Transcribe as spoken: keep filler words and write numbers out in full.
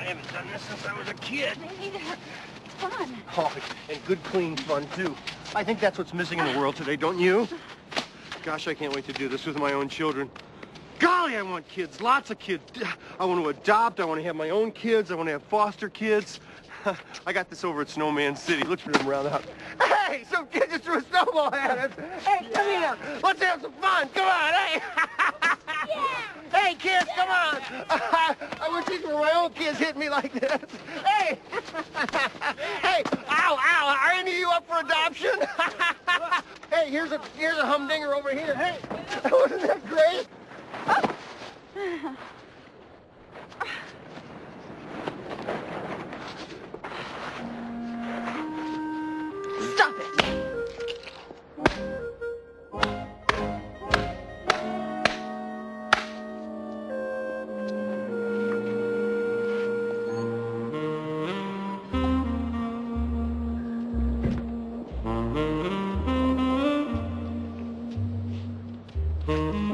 haven't done this since I was a kid. Me neither. It's fun. Oh, and good, clean fun, too. I think that's what's missing in the world today, don't you? Gosh, I can't wait to do this with my own children. Golly, I want kids, lots of kids. I want to adopt, I want to have my own kids, I want to have foster kids. I got this over at Snowman City. Look for them around the house. Hey, some kid just threw a snowball at us. Hey, come here. Let's have some fun. Come on, hey. Yeah. Hey, kids, come on. I, I wish these were my own kids hitting me like this. Hey. Hey, ow, ow. Are any of you up for adoption? Hey, here's a here's a humdinger over here. Hey, wasn't that great? Stop it! Mm-hmm.